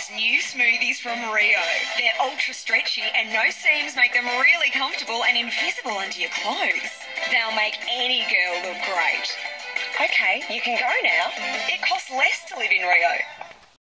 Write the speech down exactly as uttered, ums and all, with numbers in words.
has new smoothies from Rio. They're ultra stretchy and no seams make them really comfortable and invisible under your clothes. They'll make any girl look great. Okay, you can go now. It costs less to live in Rio.